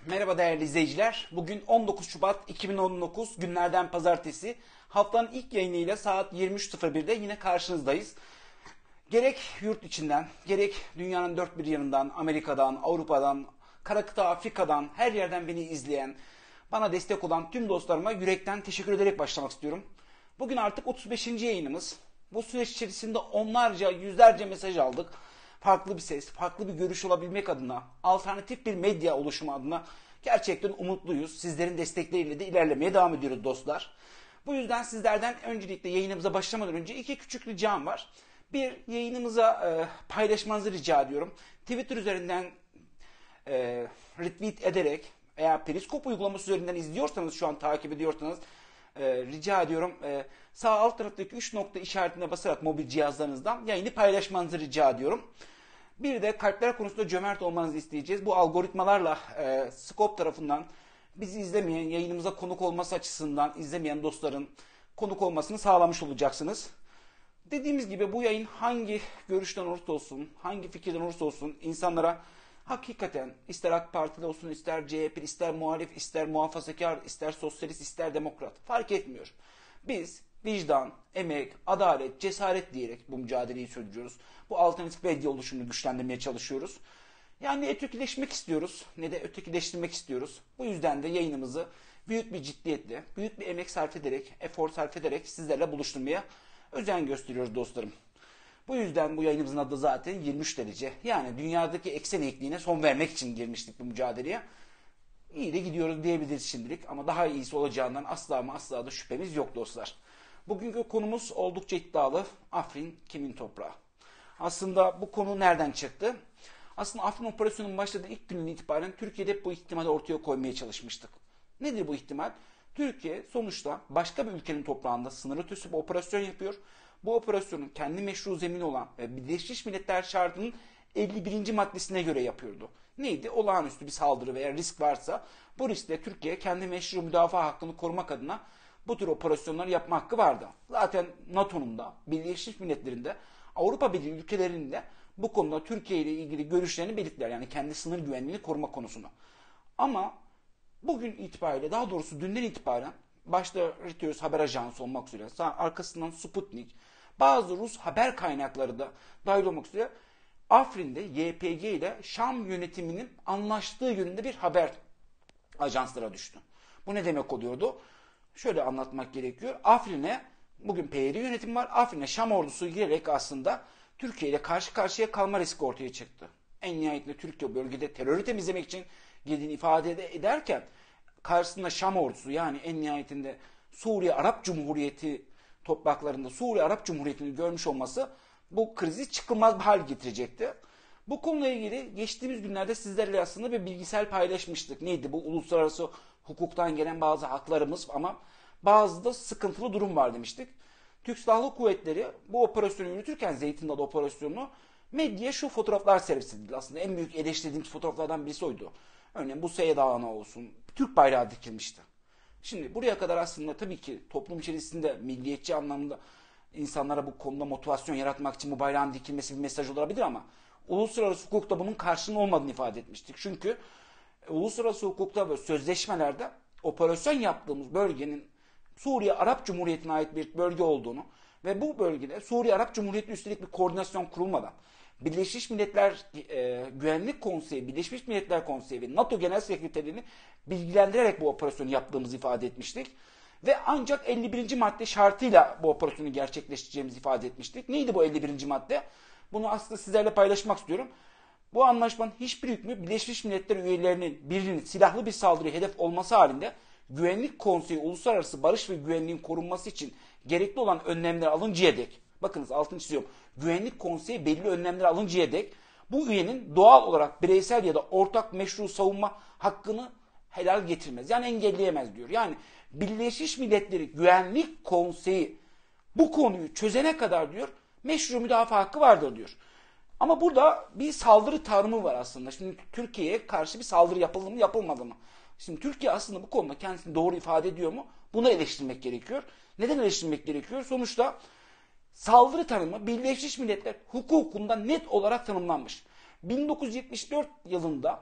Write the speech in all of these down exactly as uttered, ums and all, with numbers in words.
Merhaba değerli izleyiciler. Bugün on dokuz Şubat iki bin on dokuz günlerden pazartesi. Haftanın ilk yayınıyla saat yirmi üç sıfır birde yine karşınızdayız. Gerek yurt içinden, gerek dünyanın dört bir yanından, Amerika'dan, Avrupa'dan, kara kıta Afrika'dan, her yerden beni izleyen, bana destek olan tüm dostlarıma yürekten teşekkür ederek başlamak istiyorum. Bugün artık otuz beşinci yayınımız. Bu süreç içerisinde onlarca, yüzlerce mesaj aldık. Farklı bir ses, farklı bir görüş olabilmek adına, alternatif bir medya oluşumu adına gerçekten umutluyuz. Sizlerin destekleriyle de ilerlemeye devam ediyoruz dostlar. Bu yüzden sizlerden öncelikle yayınımıza başlamadan önce iki küçük ricam var. Bir, yayınımıza e, paylaşmanızı rica ediyorum. Twitter üzerinden e, retweet ederek veya Periskop uygulaması üzerinden izliyorsanız, şu an takip ediyorsanız e, rica ediyorum e, sağ alt taraftaki üç nokta işaretine basarak mobil cihazlarınızdan yayını paylaşmanızı rica ediyorum. Bir de kalpler konusunda cömert olmanızı isteyeceğiz. Bu algoritmalarla e, Scope tarafından bizi izlemeyen, yayınımıza konuk olması açısından izlemeyen dostların konuk olmasını sağlamış olacaksınız. Dediğimiz gibi bu yayın hangi görüşten olursa olsun, hangi fikirden olursa olsun insanlara hakikaten ister AK Partili olsun, ister C H P, ister muhalif, ister muhafazakar, ister sosyalist, ister demokrat fark etmiyor. Biz vicdan, emek, adalet, cesaret diyerek bu mücadeleyi sürdürüyoruz. Bu alternatif medya oluşumunu güçlendirmeye çalışıyoruz. Yani ne ötekileşmek istiyoruz ne de ötekileştirmek istiyoruz. Bu yüzden de yayınımızı büyük bir ciddiyetle, büyük bir emek sarf ederek, efor sarf ederek sizlerle buluşturmaya özen gösteriyoruz dostlarım. Bu yüzden bu yayınımızın adı zaten yirmi üç derece. Yani dünyadaki eksen eğikliğine son vermek için girmiştik bu mücadeleye. İyi de gidiyoruz diyebiliriz şimdilik ama daha iyisi olacağından asla ama asla da şüphemiz yok dostlar. Bugünkü konumuz oldukça iddialı. Afrin kimin toprağı? Aslında bu konu nereden çıktı? Aslında Afrin operasyonunun başladığı ilk günden itibaren Türkiye'de bu ihtimali ortaya koymaya çalışmıştık. Nedir bu ihtimal? Türkiye sonuçta başka bir ülkenin toprağında sınır ötesi bir operasyon yapıyor. Bu operasyonun kendi meşru zemini olan ve Birleşmiş Milletler Şartı'nın elli birinci maddesine göre yapıyordu. Neydi? Olağanüstü bir saldırı veya risk varsa bu riskle Türkiye kendi meşru müdafaa hakkını korumak adına bu tür operasyonları yapma hakkı vardı. Zaten NATO'nun da, Birleşmiş Milletler'in de, Avrupa Birliği ülkelerinin de bu konuda Türkiye ile ilgili görüşlerini belirttiler. Yani kendi sınır güvenliğini koruma konusunda. Ama bugün itibariyle, daha doğrusu dünden itibaren başta Reuters haber ajansı olmak üzere, arkasından Sputnik, bazı Rus haber kaynakları da dahil olmak üzere Afrin'de Y P G ile Şam yönetiminin anlaştığı yönünde bir haber ajanslara düştü. Bu ne demek oluyordu? Şöyle anlatmak gerekiyor. Afrin'e bugün P Y D yönetimi var. Afrin'e Şam ordusu girerek aslında Türkiye ile karşı karşıya kalma riski ortaya çıktı. En nihayetinde Türkiye bölgede terörü temizlemek için girdiğini ifade ederken karşısında Şam ordusu, yani en nihayetinde Suriye Arap Cumhuriyeti topraklarında Suriye Arap Cumhuriyeti'ni görmüş olması bu krizi çıkılmaz bir hal getirecekti. Bu konuyla ilgili geçtiğimiz günlerde sizlerle aslında bir bilgisayar paylaşmıştık. Neydi bu? Uluslararası hukuktan gelen bazı haklarımız ama bazı da sıkıntılı durum var demiştik. Türk Silahlı Kuvvetleri bu operasyonu yürütürken, Zeytin Dalı operasyonunu, medyaya şu fotoğraflar servis edildi. Aslında en büyük eleştirdiğimiz fotoğraflardan birisi oydu. Örneğin bu Seyda Dağı'na olsun, Türk bayrağı dikilmişti. Şimdi buraya kadar aslında tabii ki toplum içerisinde milliyetçi anlamda insanlara bu konuda motivasyon yaratmak için bu bayrağın dikilmesi bir mesaj olabilir ama uluslararası hukukta bunun karşılığının olmadığını ifade etmiştik. Çünkü uluslararası hukukta ve sözleşmelerde operasyon yaptığımız bölgenin Suriye Arap Cumhuriyeti'ne ait bir bölge olduğunu ve bu bölgede Suriye Arap Cumhuriyeti üstelik bir koordinasyon kurulmadan Birleşmiş Milletler e, Güvenlik Konseyi, Birleşmiş Milletler Konseyi ve NATO Genel Sekreterini bilgilendirerek bu operasyonu yaptığımızı ifade etmiştik. Ve ancak elli birinci madde şartıyla bu operasyonu gerçekleştireceğimizi ifade etmiştik. Neydi bu elli birinci madde? Bunu aslında sizlerle paylaşmak istiyorum. Bu anlaşmanın hiçbir hükmü Birleşmiş Milletler üyelerinin birinin silahlı bir saldırıya hedef olması halinde Güvenlik Konseyi uluslararası barış ve güvenliğin korunması için gerekli olan önlemler alıncaya dek, bakınız altını çiziyorum, Güvenlik Konseyi belli önlemler alıncaya dek bu üyenin doğal olarak bireysel ya da ortak meşru savunma hakkını helal getirmez. Yani engelleyemez diyor. Yani Birleşmiş Milletleri Güvenlik Konseyi bu konuyu çözene kadar diyor meşru müdafaa hakkı vardır diyor. Ama burada bir saldırı tanımı var aslında. Şimdi Türkiye'ye karşı bir saldırı yapıldı mı yapılmadı mı? Şimdi Türkiye aslında bu konuda kendisini doğru ifade ediyor mu? Bunu eleştirmek gerekiyor. Neden eleştirmek gerekiyor? Sonuçta saldırı tanımı Birleşmiş Milletler hukukunda net olarak tanımlanmış. bin dokuz yüz yetmiş dört yılında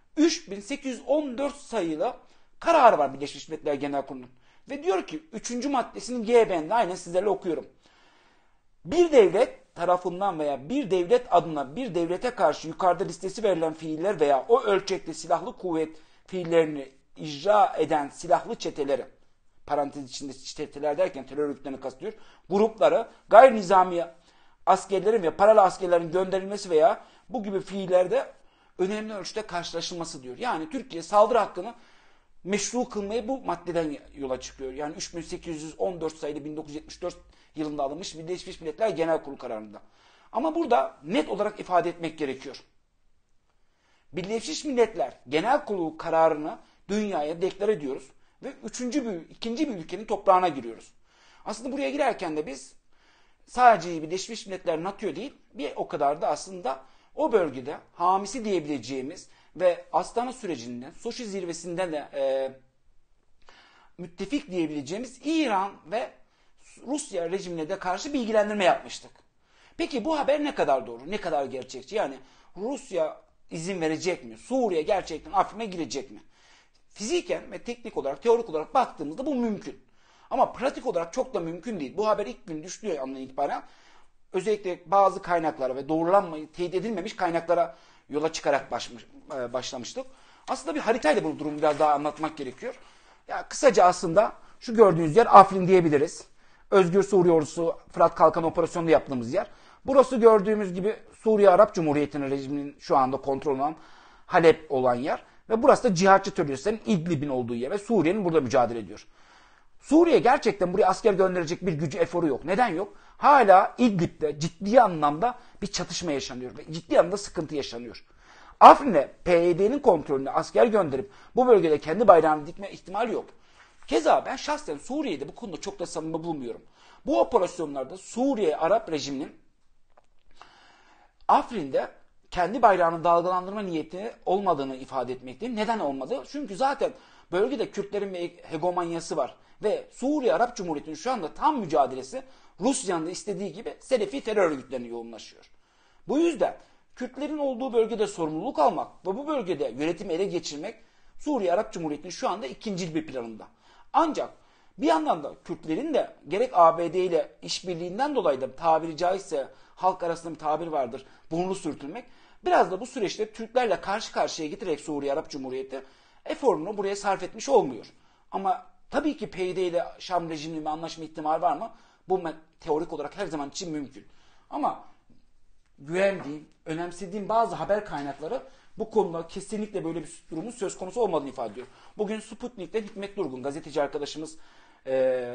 üç bin sekiz yüz on dört sayılı kararı var Birleşmiş Milletler Genel Kurulu'nun. Ve diyor ki üçüncü maddesinin G bendinde, aynen sizlerle okuyorum. Bir devlet tarafından veya bir devlet adına bir devlete karşı yukarıda listesi verilen fiiller veya o ölçekte silahlı kuvvet fiillerini icra eden silahlı çeteleri, parantez içinde çeteler derken terör örgütlerini kastediyor, grupları, gayri nizami askerlerin ve paralı askerlerin gönderilmesi veya bu gibi fiillerde önemli ölçüde karşılaşılması diyor. Yani Türkiye saldırı hakkını meşru kılmayı bu maddeden yola çıkıyor. Yani üç bin sekiz yüz on dört sayılı bin dokuz yüz yetmiş dört yılında alınmış Birleşmiş Milletler Genel Kurulu kararında. Ama burada net olarak ifade etmek gerekiyor. Birleşmiş Milletler Genel Kurulu kararını dünyaya deklar ediyoruz ve üçüncü bir, ikinci bir ülkenin toprağına giriyoruz. Aslında buraya girerken de biz sadece Birleşmiş Milletler NATO değil, bir o kadar da aslında o bölgede hamisi diyebileceğimiz ve Astana sürecinde, Soçi zirvesinden de e, müttefik diyebileceğimiz İran ve Rusya rejimine de karşı bilgilendirme yapmıştık. Peki bu haber ne kadar doğru, ne kadar gerçekçi? Yani Rusya izin verecek mi? Suriye gerçekten Afrin'e girecek mi? Fiziken ve teknik olarak, teorik olarak baktığımızda bu mümkün. Ama pratik olarak çok da mümkün değil. Bu haber ilk gün düştüğü andan itibaren özellikle bazı kaynaklara ve doğrulanmayı teyit edilmemiş kaynaklara yola çıkarak başmış, başlamıştık. Aslında bir haritayla bu durumu biraz daha anlatmak gerekiyor. Ya kısaca aslında şu gördüğünüz yer Afrin diyebiliriz. Özgür Suriye Ordusu Fırat Kalkanı Operasyonu'nda yaptığımız yer. Burası gördüğümüz gibi Suriye Arap Cumhuriyeti'nin rejiminin şu anda kontrol olan Halep olan yer. Ve burası da cihatçı teröristlerin İdlib'in olduğu yer ve Suriye'nin burada mücadele ediyor. Suriye gerçekten buraya asker gönderecek bir gücü, eforu yok. Neden yok? Hala İdlib'de ciddi anlamda bir çatışma yaşanıyor ve ciddi anlamda sıkıntı yaşanıyor. Afrin'e P Y D'nin kontrolüne asker gönderip bu bölgede kendi bayrağını dikme ihtimali yok. Keza ben şahsen Suriye'de bu konuda çok da samimi bulmuyorum. Bu operasyonlarda Suriye Arap rejiminin Afrin'de kendi bayrağını dalgalandırma niyeti olmadığını ifade etmekteyim. Neden olmadı? Çünkü zaten bölgede Kürtlerin bir hegemonyası var. Ve Suriye Arap Cumhuriyeti'nin şu anda tam mücadelesi Rusya'nın da istediği gibi Selefi terör örgütlerine yoğunlaşıyor. Bu yüzden Kürtlerin olduğu bölgede sorumluluk almak ve bu bölgede yönetimi ele geçirmek Suriye Arap Cumhuriyeti'nin şu anda ikincil bir planında. Ancak bir yandan da Kürtlerin de gerek A B D ile işbirliğinden dolayı da tabiri caizse halk arasında bir tabir vardır, burnu sürtülmek. Biraz da bu süreçte Türklerle karşı karşıya getirerek Suriye Arap Cumhuriyeti eforunu buraya sarf etmiş olmuyor. Ama tabii ki P Y D ile Şam rejiminin bir anlaşma ihtimali var mı? Bu teorik olarak her zaman için mümkün. Ama güvendiğim, önemsediğim bazı haber kaynakları bu konuda kesinlikle böyle bir durumun söz konusu olmadığını ifade ediyor. Bugün Sputnik'ten Hikmet Durgun, gazeteci arkadaşımız e,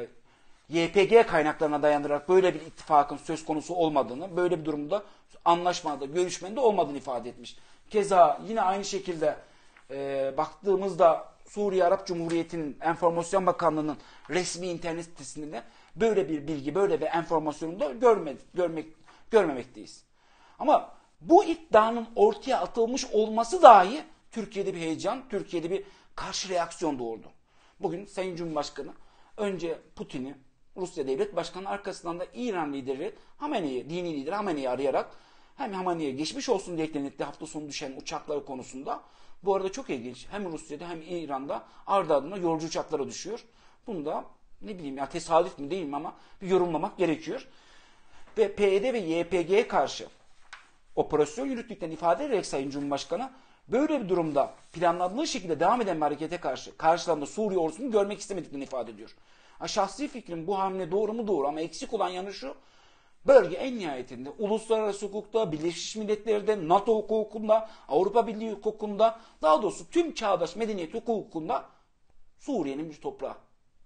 Y P G kaynaklarına dayandırarak böyle bir ittifakın söz konusu olmadığını, böyle bir durumda anlaşmada, görüşmenin de olmadığını ifade etmiş. Keza yine aynı şekilde e, baktığımızda Suriye Arap Cumhuriyeti'nin Enformasyon Bakanlığı'nın resmi internet sitesinde böyle bir bilgi, böyle bir enformasyonu da görmedik, görmek, görmemekteyiz. Ama bu iddianın ortaya atılmış olması dahi Türkiye'de bir heyecan, Türkiye'de bir karşı reaksiyon doğurdu. Bugün Sayın Cumhurbaşkanı önce Putin'i, Rusya Devlet Başkanı, arkasından da İran lideri Hamene'yi, dini lideri Hamene'yi arayarak hem Hamene'ye geçmiş olsun dileklerini etti hafta sonu düşen uçakları konusunda. Bu arada çok ilginç. Hem Rusya'da hem İran'da ardı ardına yolcu uçaklara düşüyor. Bunu da ne bileyim ya tesadüf mü değil mi ama bir yorumlamak gerekiyor. Ve P Y D ve Y P G'ye karşı operasyon yürüttükten ifade ederek Sayın Cumhurbaşkanı böyle bir durumda planlandığı şekilde devam eden bir harekete karşı karşılarında Suriye ordusunu görmek istemediklerini ifade ediyor. Ha, şahsi fikrim bu hamle doğru mu doğru ama eksik olan yanı şu: bölge en nihayetinde uluslararası hukukta, Birleşmiş Milletler'de, NATO hukukunda, Avrupa Birliği hukukunda, daha doğrusu tüm çağdaş medeniyet hukukunda Suriye'nin bir toprağı.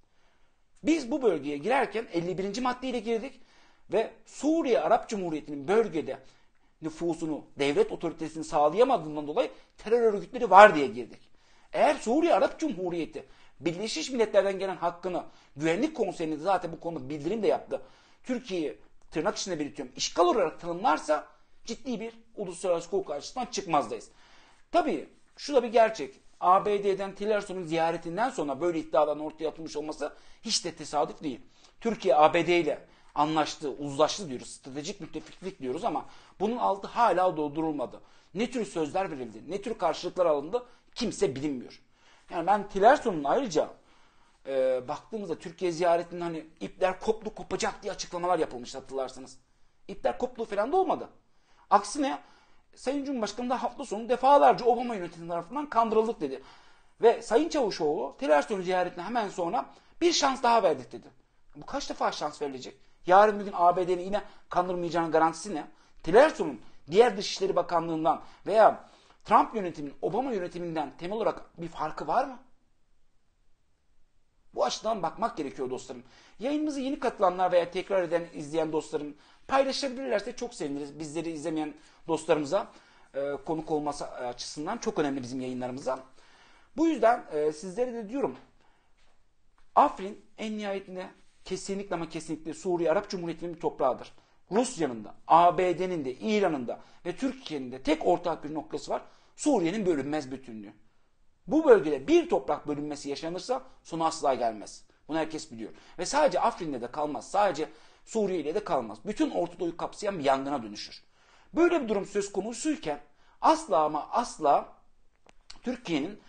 Biz bu bölgeye girerken elli birinci maddeyle girdik ve Suriye Arap Cumhuriyeti'nin bölgede nüfusunu, devlet otoritesini sağlayamadığından dolayı terör örgütleri var diye girdik. Eğer Suriye Arap Cumhuriyeti Birleşmiş Milletler'den gelen hakkını Güvenlik Konseyi'nde zaten bu konuda bildirim de yaptı. Türkiye'yi tırnak içinde belirtiyorum, işgal olarak tanımlarsa ciddi bir uluslararası hukuk açısından çıkmazdayız. Tabii şu da bir gerçek. A B D'den Tillerson'un ziyaretinden sonra böyle iddiaların ortaya atılmış olması hiç de tesadüf değil. Türkiye A B D ile anlaştı, uzlaştı diyoruz, stratejik müttefiklik diyoruz ama bunun altı hala doldurulmadı. Ne tür sözler verildi, ne tür karşılıklar alındı Kimse bilinmiyor. Yani ben Tilerson'un ayrıca e, baktığımızda Türkiye ziyaretinde hani ipler koptu kopacak diye açıklamalar yapılmıştı hatırlarsanız. İpler koptuğu falan da olmadı. Aksine Sayın Cumhurbaşkanı da hafta sonu defalarca Obama yönetimi tarafından kandırıldık dedi. Ve Sayın Çavuşoğlu Tillerson ziyaretine hemen sonra bir şans daha verdik dedi. Bu kaç defa şans verilecek? Yarın bir gün A B D'nin yine kandırmayacağının garantisi ne? Tillerson'un diğer Dışişleri Bakanlığı'ndan veya Trump yönetiminin Obama yönetiminden temel olarak bir farkı var mı? Bu açıdan bakmak gerekiyor dostlarım. Yayınımızı yeni katılanlar veya tekrar eden, izleyen dostlarım paylaşabilirlerse çok seviniriz. Bizleri izlemeyen dostlarımıza e, konuk olması açısından çok önemli bizim yayınlarımıza. Bu yüzden e, sizlere de diyorum, Afrin en nihayetinde kesinlikle ama kesinlikle Suriye Arap Cumhuriyeti'nin bir toprağıdır. Rusya'nın da, A B D'nin de, İran'ın da ve Türkiye'nin de tek ortak bir noktası var. Suriye'nin bölünmez bütünlüğü. Bu bölgede bir toprak bölünmesi yaşanırsa sonu asla gelmez. Bunu herkes biliyor. Ve sadece Afrin'de de kalmaz. Sadece Suriye'yle de kalmaz. Bütün Orta Doğu'yu kapsayan bir yangına dönüşür. Böyle bir durum söz konusuyken asla ama asla Türkiye'nin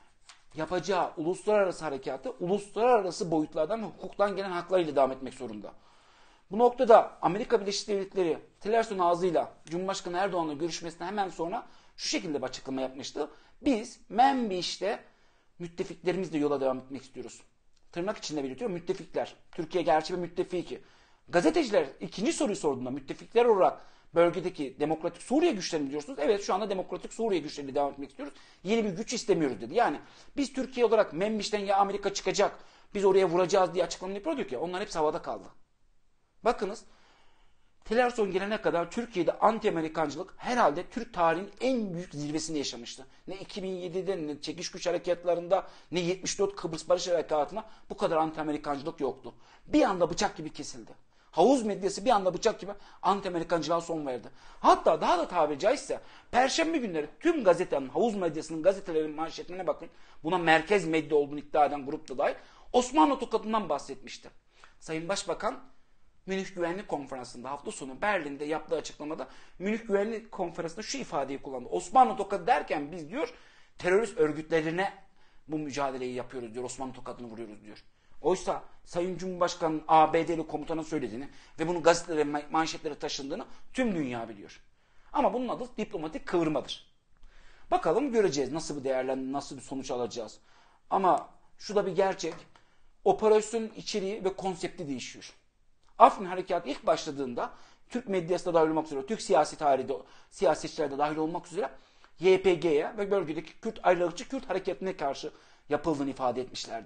yapacağı uluslararası harekatı uluslararası boyutlardan ve hukuktan gelen haklarıyla devam etmek zorunda. Bu noktada Amerika Birleşik Devletleri Tillerson ağzıyla Cumhurbaşkanı Erdoğan'la görüşmesinden hemen sonra şu şekilde bir açıklama yapmıştı. Biz Menbiş'te müttefiklerimizle yola devam etmek istiyoruz. Tırnak içinde belirtiyor müttefikler. Türkiye gerçi bir müttefiki. Gazeteciler ikinci soruyu sorduğunda müttefikler olarak bölgedeki Demokratik Suriye güçlerini diyorsunuz. Evet, şu anda Demokratik Suriye güçleriyle devam etmek istiyoruz. Yeni bir güç istemiyoruz dedi. Yani biz Türkiye olarak Menbiş'ten ya Amerika çıkacak, biz oraya vuracağız diye açıklama yapıyorduk ya, onlar hepsi havada kaldı. Bakınız, Tillerson gelene kadar Türkiye'de anti-Amerikancılık herhalde Türk tarihinin en büyük zirvesini yaşamıştı. Ne iki bin yedide ne çekiş güç harekatlarında ne yetmiş dört Kıbrıs Barış Harekatı'na bu kadar anti-Amerikancılık yoktu. Bir anda bıçak gibi kesildi. Havuz medyası bir anda bıçak gibi anti-Amerikancılığa son verdi. Hatta daha da tabiri caizse Perşembe günleri tüm gazetenin, havuz medyasının gazetelerin manşetlerine bakın. Buna merkez medya olduğunu iddia eden grup da dahil Osmanlı tokadından bahsetmişti. Sayın Başbakan Münih Güvenlik Konferansı'nda hafta sonu Berlin'de yaptığı açıklamada Münih Güvenlik Konferansı'nda şu ifadeyi kullandı. Osmanlı tokadı derken biz diyor terörist örgütlerine bu mücadeleyi yapıyoruz diyor. Osmanlı tokadını vuruyoruz diyor. Oysa Sayın Cumhurbaşkanı'nın A B D'li komutana söylediğini ve bunun gazetelere manşetlere taşındığını tüm dünya biliyor. Ama bunun adı diplomatik kıvırmadır. Bakalım göreceğiz nasıl bir değerlendirme, nasıl bir sonuç alacağız. Ama şu da bir gerçek. Operasyonun içeriği ve konsepti değişiyor. Afrin Harekatı ilk başladığında Türk medyası da dahil olmak üzere, Türk siyasi tarihinde siyasetçiler de dahil olmak üzere Y P G'ye ve bölgedeki Kürt ayrılıkçı Kürt hareketine karşı yapıldığını ifade etmişlerdi.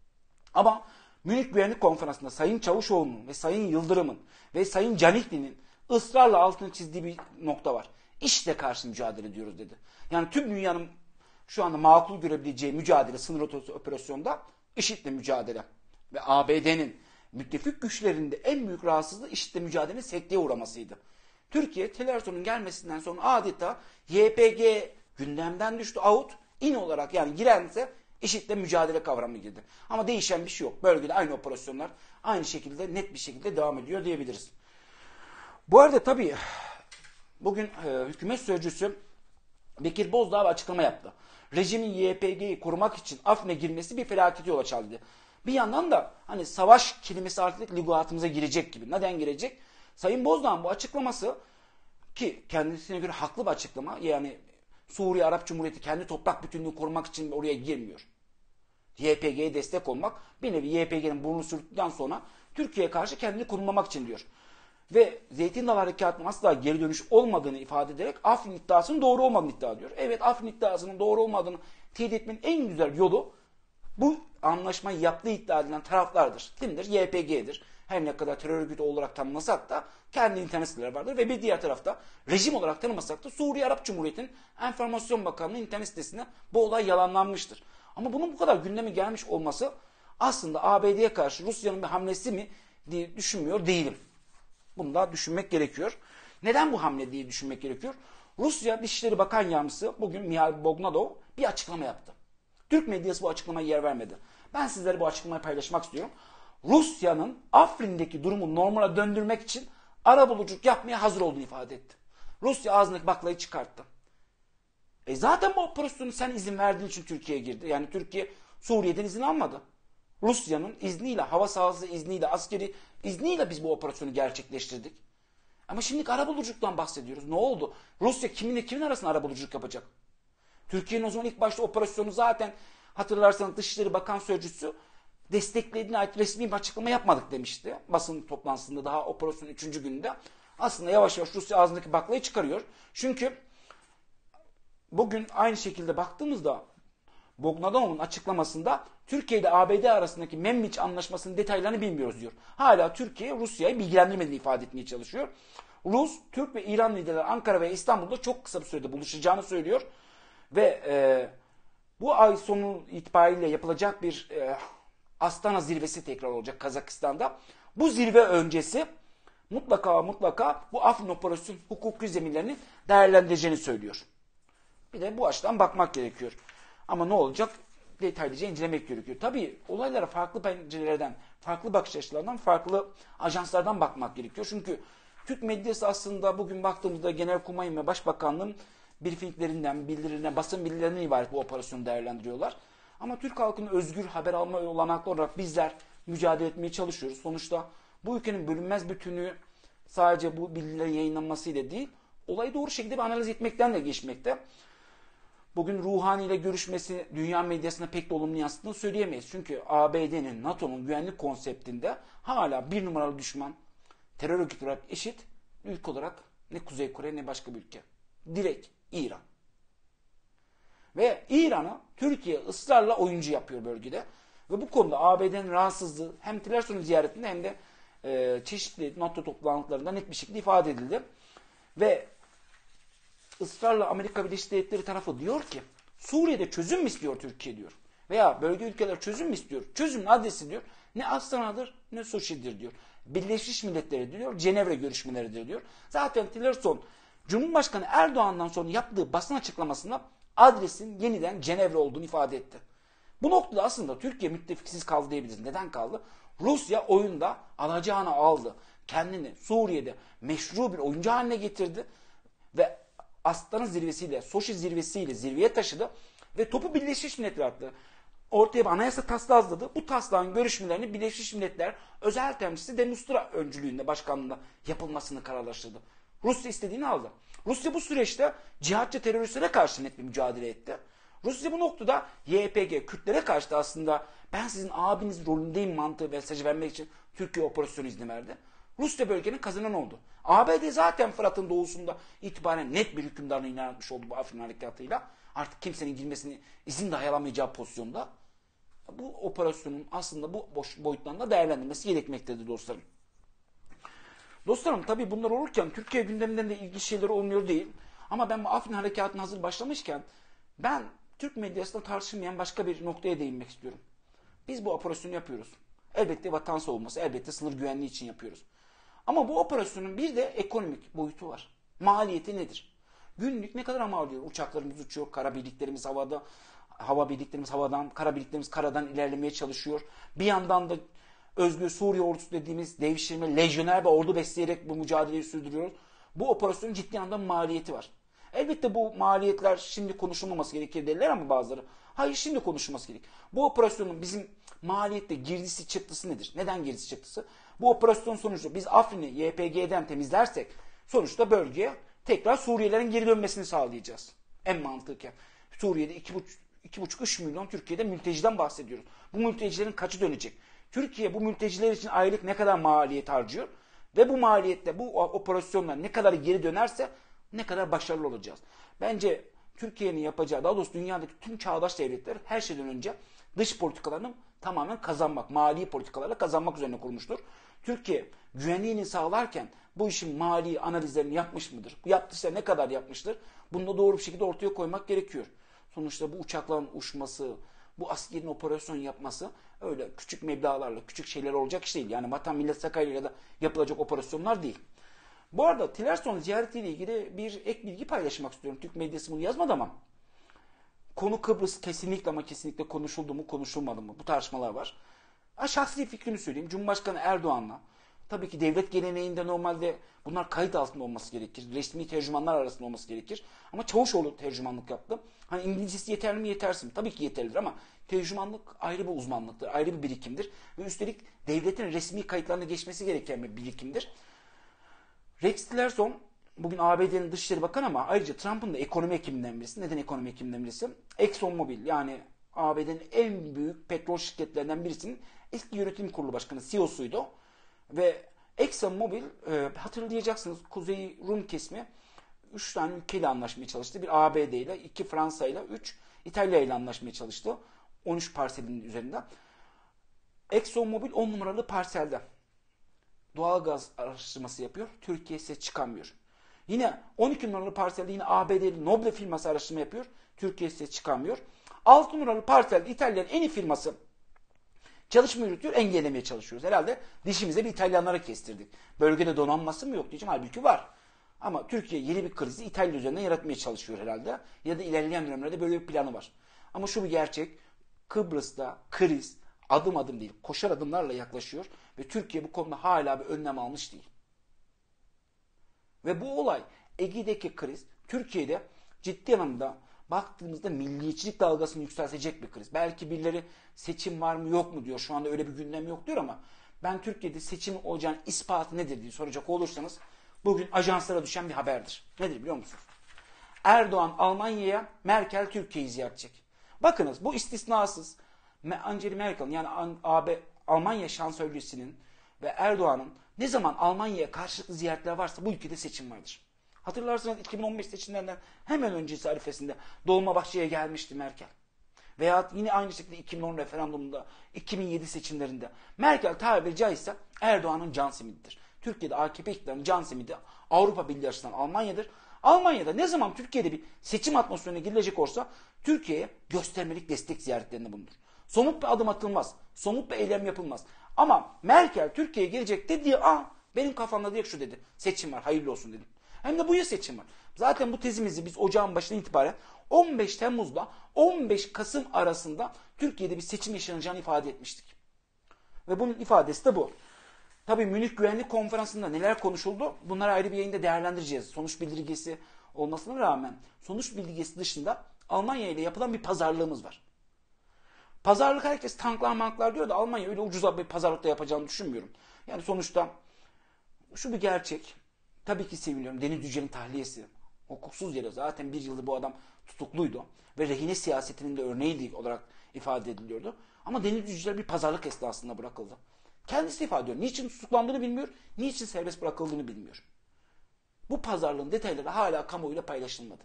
Ama Münih Güvenlik Konferansı'nda Sayın Çavuşoğlu'nun ve Sayın Yıldırım'ın ve Sayın Canikli'nin ısrarla altını çizdiği bir nokta var. İşte karşı mücadele ediyoruz dedi. Yani tüm dünyanın şu anda makul görebileceği mücadele, sınır operasyonda IŞİD'le mücadele. Ve A B D'nin müttefik güçlerinde en büyük rahatsızlığı IŞİD'le mücadelenin sekteye uğramasıydı. Türkiye, Tillerson'un gelmesinden sonra adeta Y P G gündemden düştü, out, in olarak yani girense IŞİD'le mücadele kavramı girdi. Ama değişen bir şey yok. Bölgede aynı operasyonlar aynı şekilde net bir şekilde devam ediyor diyebiliriz. Bu arada tabii bugün e, hükümet sözcüsü Bekir Bozdağ bir açıklama yaptı. Rejimin Y P G'yi korumak için Afrin'e girmesi bir felakete yol açar dedi. Bir yandan da hani savaş kelimesi artık lügatımıza girecek gibi. Neden girecek? Sayın Bozdağ'ın bu açıklaması ki kendisine göre haklı bir açıklama. Yani Suriye Arap Cumhuriyeti kendi toprak bütünlüğünü korumak için oraya girmiyor. Y P G'ye destek olmak, bir nevi Y P G'nin burnunu sürttükten sonra Türkiye'ye karşı kendini konumlamak için diyor. Ve Zeytin Dalı Harekatı'nın asla geri dönüş olmadığını ifade ederek Afrin iddiasının doğru olmadığını iddia ediyor. Evet, Afrin iddiasının doğru olmadığını teyit etmenin en güzel yolu bu anlaşmayı yaptığı iddia edilen taraflardır. Kimdir? Y P G'dir. Her ne kadar terör örgütü olarak tanımlasak da kendi internet siteleri vardır. Ve bir diğer tarafta rejim olarak tanımasak da Suriye Arap Cumhuriyeti'nin Enformasyon Bakanlığı internet sitesinde bu olay yalanlanmıştır. Ama bunun bu kadar gündeme gelmiş olması aslında A B D'ye karşı Rusya'nın bir hamlesi mi diye düşünmüyor değilim. Bunu da düşünmek gerekiyor. Neden bu hamle diye düşünmek gerekiyor? Rusya Dışişleri Bakan Yardımcısı bugün Mihail Bognadov bir açıklama yaptı. Türk medyası bu açıklamaya yer vermedi. Ben sizlere bu açıklamayı paylaşmak istiyorum. Rusya'nın Afrin'deki durumu normale döndürmek için arabuluculuk yapmaya hazır olduğunu ifade etti. Rusya ağzındaki baklayı çıkarttı. E zaten bu operasyonu sen izin verdiğin için Türkiye girdi. Yani Türkiye Suriye'den izin almadı. Rusya'nın izniyle, hava sahası izniyle, askeri izniyle biz bu operasyonu gerçekleştirdik. Ama şimdi arabuluculuktan bahsediyoruz. Ne oldu? Rusya kiminle kimin arasında arabuluculuk yapacak? Türkiye'nin o zaman ilk başta operasyonu zaten hatırlarsanız Dışişleri Bakan Sözcüsü desteklediğine ait resmi bir açıklama yapmadık demişti. Basın toplantısında daha operasyonun üçüncü gününde. Aslında yavaş yavaş Rusya ağzındaki baklayı çıkarıyor. Çünkü bugün aynı şekilde baktığımızda Bogdanov'un açıklamasında Türkiye ile A B D arasındaki Memmiç Anlaşması'nın detaylarını bilmiyoruz diyor. Hala Türkiye Rusya'yı bilgilendirmediğini ifade etmeye çalışıyor. Rus, Türk ve İran liderleri Ankara ve İstanbul'da çok kısa bir sürede buluşacağını söylüyor. Ve e, bu ay sonu itibariyle yapılacak bir e, Astana zirvesi tekrar olacak Kazakistan'da. Bu zirve öncesi mutlaka mutlaka bu Afrin operasyon hukuki zeminlerini değerlendireceğini söylüyor. Bir de bu açıdan bakmak gerekiyor. Ama ne olacak? Detaylıca incelemek gerekiyor. Tabii olaylara farklı pencerelerden, farklı bakış açılarından, farklı ajanslardan bakmak gerekiyor. Çünkü Türk medyası aslında bugün baktığımızda Genelkurmay'ın ve Başbakanlığın briefinglerinden, bildirilerinden, basın bildirilerinden ibaret bu operasyonu değerlendiriyorlar. Ama Türk halkının özgür haber alma olanaklı olarak bizler mücadele etmeye çalışıyoruz. Sonuçta bu ülkenin bölünmez bütünlüğü sadece bu bildirilerin yayınlanmasıyla değil, olayı doğru şekilde bir analiz etmekten de geçmekte. Bugün Ruhani ile görüşmesi dünya medyasına pek de olumlu yansıttığını söyleyemeyiz. Çünkü A B D'nin, NATO'nun güvenlik konseptinde hala bir numaralı düşman terör örgütü olarak eşit, ülke olarak ne Kuzey Kore ne başka bir ülke. Direkt İran. Ve İran'ı Türkiye ısrarla oyuncu yapıyor bölgede. Ve bu konuda A B D'nin rahatsızlığı hem Tillerson ziyaretinde hem de e, çeşitli NATO toplantılarında net bir şekilde ifade edildi. Ve ısrarla Amerika Birleşik Devletleri tarafı diyor ki Suriye'de çözüm mü istiyor Türkiye diyor. Veya bölge ülkeler çözüm mü istiyor? Çözümün adresi diyor ne Astana'dır ne Soçi'dir diyor. Birleşmiş Milletleri diyor, Cenevre görüşmeleridir diyor. Zaten Tillerson Cumhurbaşkanı Erdoğan'dan sonra yaptığı basın açıklamasında adresin yeniden Cenevre olduğunu ifade etti. Bu noktada aslında Türkiye müttefiksiz kaldı diyebiliriz. Neden kaldı? Rusya oyunda alacağını aldı. Kendini Suriye'de meşru bir oyuncu haline getirdi ve Astana zirvesiyle, Soçi zirvesiyle zirveye taşıdı ve topu Birleşmiş Milletler attı. Ortaya bir anayasa taslağı hazırladı. Bu taslağın görüşmelerini Birleşmiş Milletler özel temsilcisi de Mistura öncülüğünde, başkanlığında yapılmasını kararlaştırdı. Rusya istediğini aldı. Rusya bu süreçte cihatçı teröristlere karşı net bir mücadele etti. Rusya bu noktada Y P G, Kürtlere karşı da aslında ben sizin abiniz rolündeyim mantığı mesajı vermek için Türkiye operasyonu izni verdi. Rusya bölgenin kazanan oldu. A B D zaten Fırat'ın doğusunda itibaren net bir hükümdarını ilan etmiş oldu bu Afrin harekatıyla. Artık kimsenin girmesini izin dahi alamayacağı pozisyonda. Bu operasyonun aslında bu boyuttan da değerlendirmesi gerekmektedir dostlarım. Dostlarım tabii bunlar olurken Türkiye gündeminden de ilginç şeyler olmuyor değil. Ama ben bu Afrin harekatına hazır başlamışken ben Türk medyasında tartışılmayan başka bir noktaya değinmek istiyorum. Biz bu operasyonu yapıyoruz. Elbette vatan savunması, elbette sınır güvenliği için yapıyoruz. Ama bu operasyonun bir de ekonomik boyutu var. Maliyeti nedir? Günlük ne kadar mal alıyor? Uçaklarımız uçuyor, kara birliklerimiz havada, hava birliklerimiz havadan, kara birliklerimiz karadan ilerlemeye çalışıyor. Bir yandan da Özgür Suriye Ordusu dediğimiz devşirme, lejyoner bir ordu besleyerek bu mücadeleyi sürdürüyoruz. Bu operasyonun ciddi anlamda maliyeti var. Elbette bu maliyetler şimdi konuşulmaması gerekir derler ama bazıları. Hayır şimdi konuşulması gerek. Bu operasyonun bizim maliyette girdisi çıktısı nedir? Neden girdisi çıktısı? Bu operasyon sonucu biz Afrin'i Y P G'den temizlersek sonuçta bölgeye tekrar Suriyelilerin geri dönmesini sağlayacağız. En mantıken. Suriye'de iki buçuk üç milyon Türkiye'de mülteciden bahsediyoruz. Bu mültecilerin kaçı dönecek? Türkiye bu mülteciler için aylık ne kadar maliyet harcıyor? Ve bu maliyette bu operasyonlar ne kadar geri dönerse ne kadar başarılı olacağız. Bence Türkiye'nin yapacağı, daha doğrusu dünyadaki tüm çağdaş devletler her şeyden önce dış politikalarını tamamen kazanmak, mali politikalarla kazanmak üzerine kurmuştur. Türkiye güvenliğini sağlarken bu işin mali analizlerini yapmış mıdır? Yaptıysa ne kadar yapmıştır? Bunu da doğru bir şekilde ortaya koymak gerekiyor. Sonuçta bu uçakların uçması, bu askerin operasyon yapması öyle küçük meblağlarla, küçük şeyler olacak iş değil. Yani vatan millet sakarıyla da yapılacak operasyonlar değil. Bu arada Tillerson ziyaretiyle ilgili bir ek bilgi paylaşmak istiyorum. Türk medyası bunu yazmadı ama konu Kıbrıs kesinlikle ama kesinlikle konuşuldu mu konuşulmadı mı? Bu tartışmalar var. Ha, şahsi fikrimi söyleyeyim. Cumhurbaşkanı Erdoğan'la Tabii ki devlet geleneğinde normalde bunlar kayıt altında olması gerekir. Resmi tercümanlar arasında olması gerekir. Ama Çavuşoğlu tercümanlık yaptı. Hani İngilizcesi yeterli mi, yetersiz mi? Tabii ki yeterlidir ama tercümanlık ayrı bir uzmanlıktır, ayrı bir birikimdir. Ve üstelik devletin resmi kayıtlarına geçmesi gereken bir birikimdir. Rex Tillerson bugün A B D'nin Dışişleri Bakanı ama ayrıca Trump'ın da ekonomi hekiminden birisi. Neden ekonomi hekiminden birisi? ExxonMobil, yani A B D'nin en büyük petrol şirketlerinden birisinin eski yönetim kurulu başkanı, C E O'suydu. Ve ExxonMobil, e, hatırlayacaksınız, Kuzey Rum kesimi üç tane ülkeyle anlaşmaya çalıştı. Bir A B D ile, iki Fransa ile, üç İtalya ile anlaşmaya çalıştı. on üç parselinin üzerinden. ExxonMobil on numaralı parselde doğalgaz araştırması yapıyor. Türkiye ise çıkamıyor. Yine on iki numaralı parselde yine A B D'li Noble firması araştırma yapıyor. Türkiye ise çıkamıyor. altı numaralı parselde İtalya'nın en iyi firması çalışma yürütüyor, engellemeye çalışıyoruz. Herhalde dişimize bir İtalyanlara kestirdik. Bölgede donanması mı yok diyeceğim. Halbuki var. Ama Türkiye yeni bir krizi İtalya üzerinden yaratmaya çalışıyor herhalde. Ya da ilerleyen dönemlerde böyle bir planı var. Ama şu bir gerçek. Kıbrıs'ta kriz adım adım değil, koşar adımlarla yaklaşıyor. Ve Türkiye bu konuda hala bir önlem almış değil. Ve bu olay, Ege'deki kriz, Türkiye'de ciddi anlamda baktığımızda milliyetçilik dalgasını yükseltecek bir kriz. Belki birileri seçim var mı yok mu diyor. Şu anda öyle bir gündem yok diyor ama ben Türkiye'de seçim olacağının ispatı nedir diye soracak olursanız bugün ajanslara düşen bir haberdir. Nedir biliyor musunuz? Erdoğan Almanya'ya, Merkel Türkiye'yi ziyaret edecek. Bakınız bu istisnasız. Angela Merkel'in, yani A B Almanya şansölyesinin ve Erdoğan'ın ne zaman Almanya'ya karşılıklı ziyaretler varsa bu ülkede seçim vardır. Hatırlarsanız iki bin on beş seçimlerinden hemen öncesi arifesinde Dolmabahçe'ye gelmişti Merkel. Veya yine aynı şekilde iki bin on referandumunda, iki bin yedi seçimlerinde. Merkel tabiri caizse Erdoğan'ın can simididir. Türkiye'de A K P iktidarının can simidi Avrupa Birliği açısından Almanya'dır. Almanya'da ne zaman Türkiye'de bir seçim atmosferine girilecek olsa Türkiye'ye göstermelik destek ziyaretlerinde bulunur. Somut bir adım atılmaz. Somut bir eylem yapılmaz. Ama Merkel Türkiye'ye gelecek dediği an benim kafamda direkt şu dedi. Seçim var, hayırlı olsun dedim. Hem de bu yıl seçim var. Zaten bu tezimizi biz ocağın başından itibaren on beş Temmuz'da on beş Kasım arasında Türkiye'de bir seçim yaşanacağını ifade etmiştik. Ve bunun ifadesi de bu. Tabii Münih Güvenlik Konferansı'nda neler konuşuldu? Bunları ayrı bir yayında değerlendireceğiz. Sonuç bildirgesi olmasına rağmen sonuç bildirgesi dışında Almanya ile yapılan bir pazarlığımız var. Pazarlık, herkes tanklar manklar diyor da Almanya öyle ucuza bir pazarlıkta yapacağını düşünmüyorum. Yani sonuçta şu bir gerçek. Tabii ki seviniyorum. Deniz Yücel'in tahliyesi. Hukuksuz yere, zaten bir yıldır bu adam tutukluydu. Ve rehine siyasetinin de örneği olarak ifade ediliyordu. Ama Deniz Yücel bir pazarlık esnasında bırakıldı. Kendisi ifade ediyor. Niçin tutuklandığını bilmiyor, niçin serbest bırakıldığını bilmiyor. Bu pazarlığın detayları hala kamuoyuyla paylaşılmadı.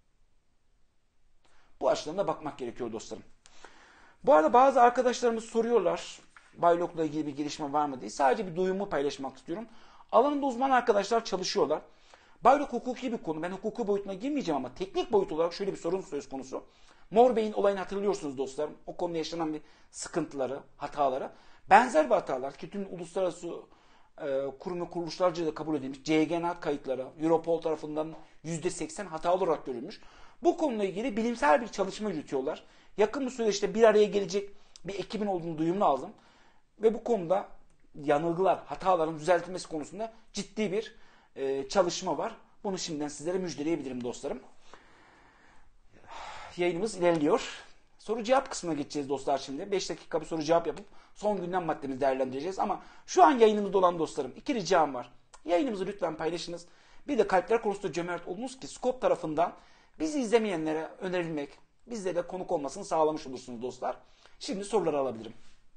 Bu açıdan da bakmak gerekiyor dostlarım. Bu arada bazı arkadaşlarımız soruyorlar, Baylok'la ilgili bir gelişme var mı diye. Sadece bir duyumu paylaşmak istiyorum. Alanında uzman arkadaşlar çalışıyorlar. Baylok hukuki bir konu. Ben hukuki boyutuna girmeyeceğim ama teknik boyut olarak şöyle bir sorun söz konusu. Mor Bey'in olayını hatırlıyorsunuz dostlarım. O konuda yaşanan bir sıkıntıları, hataları. Benzer bir hatalar ki tüm uluslararası e, kurum ve kuruluşlarca da kabul edilmiş C G N A kayıtları Europol tarafından yüzde seksen hata olarak görülmüş. Bu konuyla ilgili bilimsel bir çalışma yürütüyorlar. Yakın bir süreçte bir araya gelecek bir ekibin olduğunu duyumunu aldım. Ve bu konuda yanılgılar, hataların düzeltilmesi konusunda ciddi bir e, çalışma var. Bunu şimdiden sizlere müjdeleyebilirim dostlarım. Yayınımız ilerliyor. Soru cevap kısmına geçeceğiz dostlar şimdi. beş dakika bir soru cevap yapıp son gündem maddemizi değerlendireceğiz. Ama şu an yayınımızda olan dostlarım, iki ricam var. Yayınımızı lütfen paylaşınız. Bir de kalpler konusunda cömert olunuz ki Skop tarafından bizi izlemeyenlere önerilmek, bizlere de konuk olmasını sağlamış olursunuz dostlar. Şimdi soruları alabilirim.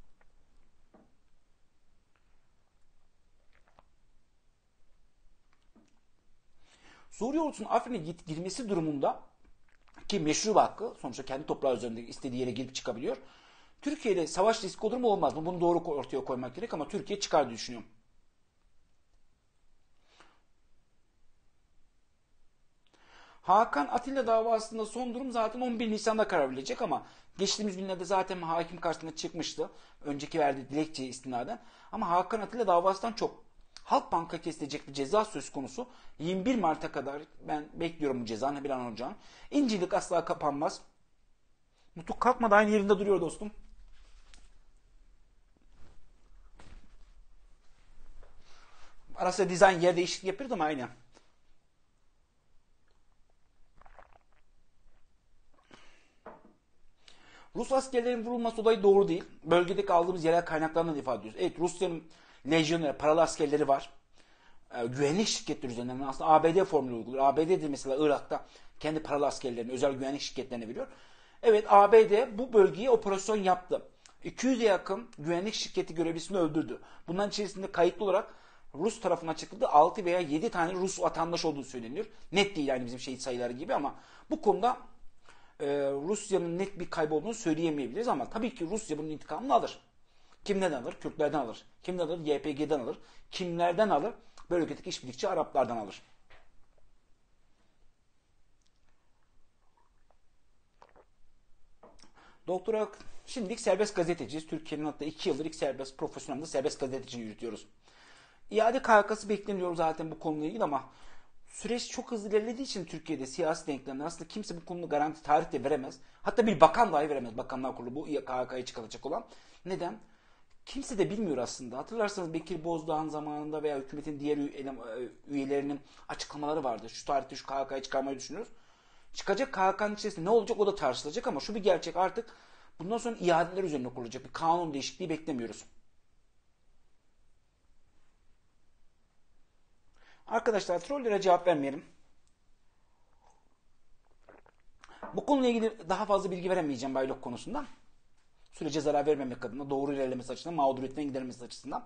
Suriye ordusunun Afrin'e girmesi durumunda ki meşru bir hakkı, sonuçta kendi toprağı üzerinde istediği yere girip çıkabiliyor. Türkiye ile savaş riski olur mu olmaz mı? Bunu doğru ortaya koymak gerek ama Türkiye çıkar diye düşünüyorum. Hakan Atilla davasında son durum zaten on bir Nisan'da karar verilecek ama geçtiğimiz günlerde zaten hakim karşısına çıkmıştı. Önceki verdiği dilekçeye istinaden. Ama Hakan Atilla davasından çok Halkbank'a kesilecek bir ceza söz konusu. yirmi bir Mart'a kadar ben bekliyorum bu cezanın bir an olacağını. İncilik asla kapanmaz. Nutuk kalkmadı, aynı yerinde duruyor dostum. Arasında dizayn yer değişiklik yapıyoruz ama aynen. Rus askerlerinin vurulması olayı doğru değil. Bölgedeki aldığımız yerel kaynaklardan ifade ediyoruz. Evet, Rusya'nın lejyoneri, paralı askerleri var. Ee, güvenlik şirketleri üzerinden aslında A B D formülü uyguluyor. A B D'de mesela Irak'ta kendi paralı askerlerini özel güvenlik şirketlerine veriyor. Evet, A B D bu bölgeye operasyon yaptı. iki yüze yakın güvenlik şirketi görevlisini öldürdü. Bunların içerisinde kayıtlı olarak Rus tarafından açıkladı altı veya yedi tane Rus vatandaş olduğu söyleniyor. Net değil yani bizim şehit sayıları gibi ama bu konuda e, Rusya'nın net bir kaybı olduğunu söyleyemeyebiliriz ama tabii ki Rusya bunun intikamını alır. Kimden alır? Kürtlerden alır. Kimden alır? Y P G'den alır. Kimlerden alır? Bölgedeki işbirlikçi Araplardan alır. Doktora şimdilik serbest gazeteciyiz. Türkiye'nin hatta iki yıldır ilk serbest profesyonel serbest gazeteci yürütüyoruz. İade K H K'sı bekleniyor zaten bu konuyla ilgili ama süreç çok hızlı ilerlediği için Türkiye'de siyasi denklemler aslında kimse bu konuda garanti tarihte veremez. Hatta bir bakan dahi veremez. Bakanlar Kurulu bu K H K'yı çıkaracak olan. Neden? Kimse de bilmiyor aslında. Hatırlarsanız Bekir Bozdağ'ın zamanında veya hükümetin diğer üyelerinin açıklamaları vardı. Şu tarihte şu K H K'yı çıkarmayı düşünüyoruz. Çıkacak K H K'nın içerisinde ne olacak o da tartışılacak ama şu bir gerçek artık bundan sonra iadeler üzerine kurulacak bir kanun değişikliği beklemiyoruz. Arkadaşlar trollere cevap vermeyelim. Bu konuyla ilgili daha fazla bilgi veremeyeceğim Baylok konusunda. Sürece zarar vermemek adına, doğru ilerlemesi açısından, mağduriyetten giderilmesi açısından.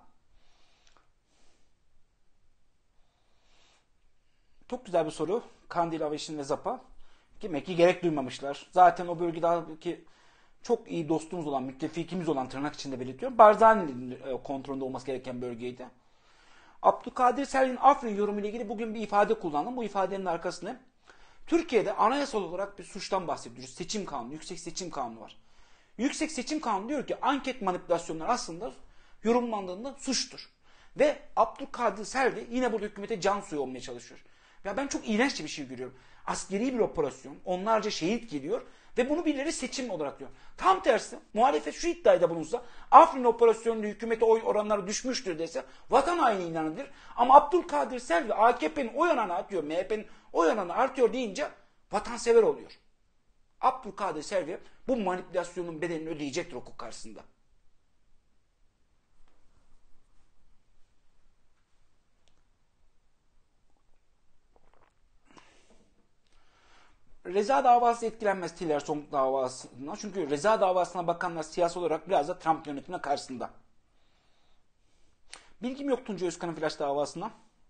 Çok güzel bir soru. Kandil, Aveşin ve Zapa. Demek ki gerek duymamışlar. Zaten o bölgedeki çok iyi dostumuz olan, müttefikimiz olan tırnak içinde belirtiyorum. Barzani'nin kontrolünde olması gereken bölgeydi. Abdülkadir Selvi'nin Afrin yorumu ile ilgili bugün bir ifade kullandım. Bu ifadenin arkasında Türkiye'de anayasal olarak bir suçtan bahsediyoruz. Seçim kanunu, yüksek seçim kanunu var. Yüksek seçim kanunu diyor ki anket manipülasyonları aslında yorumlandığında suçtur. Ve Abdülkadir Selvi yine burada hükümete can suyu olmaya çalışıyor. Ya ben çok iğrenç bir şey görüyorum. Askeri bir operasyon, onlarca şehit geliyor ve bunu birileri seçim olarak diyor. Tam tersi muhalefet şu iddiada bulunsa Afrin operasyonunda hükümete oy oranları düşmüştür dese vatan haini ilan edilir. Ama Abdülkadir Selvi A K P'nin oy oranı artıyor, M H P'nin oy oranı artıyor deyince vatansever oluyor. Abdülkadir Selvi bu manipülasyonun bedelini ödeyecektir hukuk karşısında. Reza davası etkilenmez Tillerson davasından. Çünkü Reza davasına bakanlar siyasi olarak biraz da Trump yönetimine karşısında. Bilgim yok Tunca Özkan'ın flash davasından.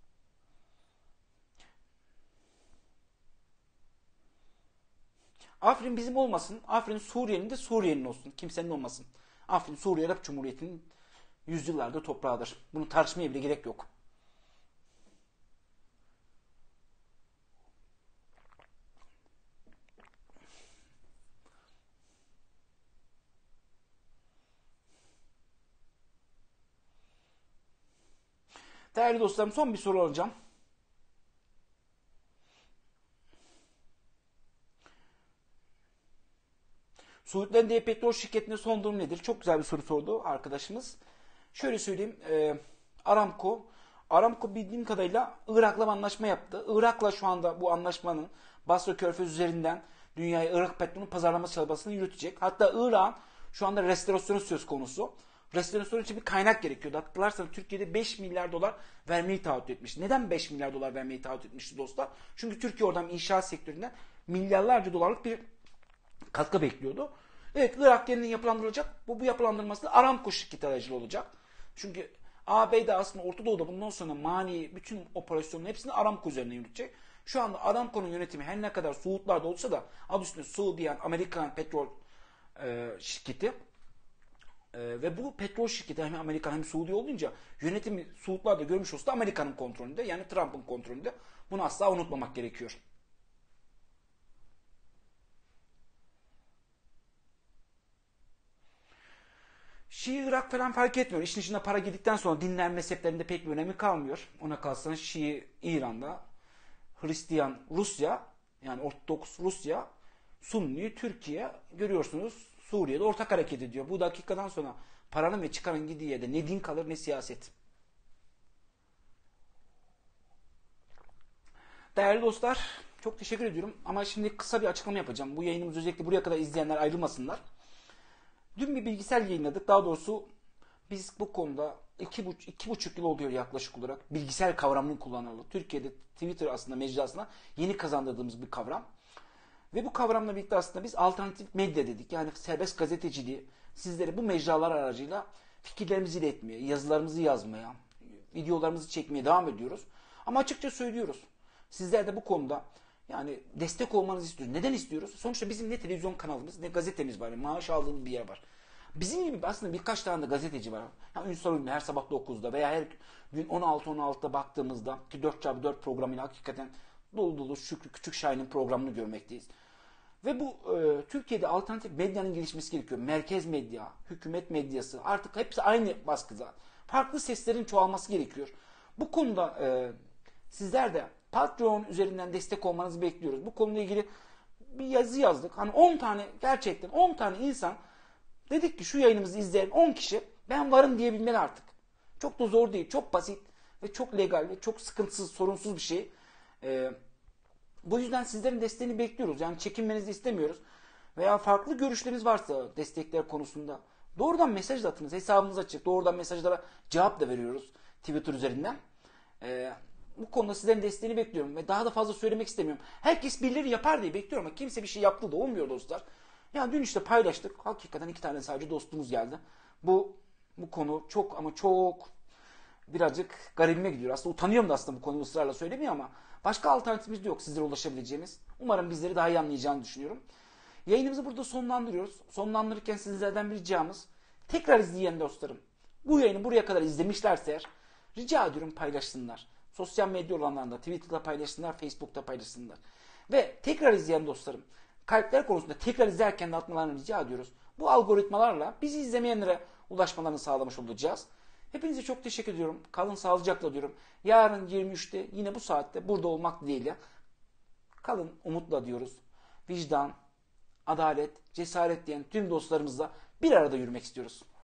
Afrin bizim olmasın. Afrin Suriye'nin de Suriye'nin olsun. Kimsenin olmasın. Afrin Suriye Arap Cumhuriyeti'nin yüzyıllardır toprağıdır. Bunu tartışmaya bile gerek yok. Değerli dostlarım son bir soru alacağım. Suudların diye petrol şirketinde son durum nedir? Çok güzel bir soru sordu arkadaşımız. Şöyle söyleyeyim. E, Aramco. Aramco bildiğim kadarıyla Irak'la bir anlaşma yaptı. Irak'la şu anda bu anlaşmanın Basra Körfez üzerinden dünyaya Irak petrolünün pazarlama çabasını yürütecek. Hatta Irak'ın şu anda restorasyonu söz konusu. Restorasyon için bir kaynak gerekiyordu. Hatırlarsanız Türkiye'de beş milyar dolar vermeyi taahhüt etmiş. Neden beş milyar dolar vermeyi taahhüt etmişti dostlar? Çünkü Türkiye oradan inşaat sektöründen milyarlarca dolarlık bir katkı bekliyordu. Evet, Irak yeniden yapılandırılacak. Bu, bu yapılandırması da Aramco şirketi aracılığıyla olacak. Çünkü A B D aslında Orta Doğu'da bundan sonra mali bütün operasyonun hepsini Aramco üzerine yürütecek. Şu anda Aramco'nun yönetimi her ne kadar Suudlarda olsa da adı üstünde Suudiyan Amerikan petrol e, şirketi. Ee, ve bu petrol şirketi hem Amerika hem Suudi olunca yönetimi Suudlarda görmüş olsa da Amerika'nın kontrolünde, yani Trump'ın kontrolünde. Bunu asla unutmamak gerekiyor. Şii, Irak falan fark etmiyor. İşin içine para girdikten sonra dinler mezheplerinde pek bir önemi kalmıyor. Ona kalırsanız Şii İran'da, Hristiyan Rusya, yani Ortodoks Rusya, Sunni Türkiye görüyorsunuz Suriye'de ortak hareket ediyor. Bu dakikadan sonra paranın ve çıkarın gittiği yerde ne din kalır ne siyaset. Değerli dostlar, çok teşekkür ediyorum. Ama şimdi kısa bir açıklama yapacağım. Bu yayınımız özellikle buraya kadar izleyenler ayrılmasınlar. Dün bir bilgisel yayınladık. Daha doğrusu biz bu konuda iki, buç- iki buçuk yıl oluyor yaklaşık olarak bilgisel kavramını kullanılalı. Türkiye'de Twitter aslında mecrasına yeni kazandırdığımız bir kavram. Ve bu kavramla birlikte aslında biz alternatif medya dedik. Yani serbest gazeteciliği sizlere bu mecralar aracıyla fikirlerimizi iletmeye, yazılarımızı yazmaya, videolarımızı çekmeye devam ediyoruz. Ama açıkça söylüyoruz. Sizler de bu konuda yani destek olmanızı istiyoruz. Neden istiyoruz? Sonuçta bizim ne televizyon kanalımız ne gazetemiz var. Yani maaş aldığımız bir yer var. Bizim gibi aslında birkaç tane de gazeteci var. Yani Ünsal Ünlü her sabah dokuzda veya her gün on altı on altıda baktığımızda ki dört çarpı dört programıyla hakikaten dolu dolu Şükrü Küçük Şahin'in programını görmekteyiz. Ve bu e, Türkiye'de alternatif medyanın gelişmesi gerekiyor. Merkez medya, hükümet medyası artık hepsi aynı baskıda. Farklı seslerin çoğalması gerekiyor. Bu konuda e, sizler de Patreon üzerinden destek olmanızı bekliyoruz. Bu konuyla ilgili bir yazı yazdık. Hani on tane gerçekten on tane insan dedik ki şu yayınımızı izleyen on kişi ben varım diyebilmeli artık. Çok da zor değil. Çok basit ve çok legal ve çok sıkıntısız, sorunsuz bir şey. Ee, bu yüzden sizlerin desteğini bekliyoruz. Yani çekinmenizi istemiyoruz. Veya farklı görüşleriniz varsa destekler konusunda doğrudan mesaj da atınız. Hesabımız açık. Doğrudan mesajlara cevap da veriyoruz Twitter üzerinden. Ee, bu konuda sizlerin desteğini bekliyorum ve daha da fazla söylemek istemiyorum. Herkes birileri yapar diye bekliyorum ama kimse bir şey yaptığı da olmuyor dostlar. Yani dün işte paylaştık. Hakikaten iki tane sadece dostumuz geldi. Bu bu konu çok ama çok birazcık garibime gidiyor. Aslında utanıyorum da aslında bu konuyu ısrarla söylemiyor ama başka alternatifimiz de yok sizlere ulaşabileceğimiz. Umarım bizleri daha iyi anlayacağını düşünüyorum. Yayınımızı burada sonlandırıyoruz. Sonlandırırken sizlerden bir ricamız tekrar izleyen dostlarım bu yayını buraya kadar izlemişlerse eğer rica ediyorum paylaşsınlar. Sosyal medya olanlarında Twitter'da paylaşsınlar, Facebook'ta paylaşsınlar. Ve tekrar izleyen dostlarım kalpler konusunda tekrar izlerken de atmalarını rica ediyoruz. Bu algoritmalarla bizi izlemeyenlere ulaşmalarını sağlamış olacağız. Hepinize çok teşekkür ediyorum. Kalın sağlıcakla diyorum. Yarın yirmi üçte yine bu saatte burada olmak dileğiyle. Kalın umutla diyoruz. Vicdan, adalet, cesaret diyen tüm dostlarımızla bir arada yürümek istiyoruz.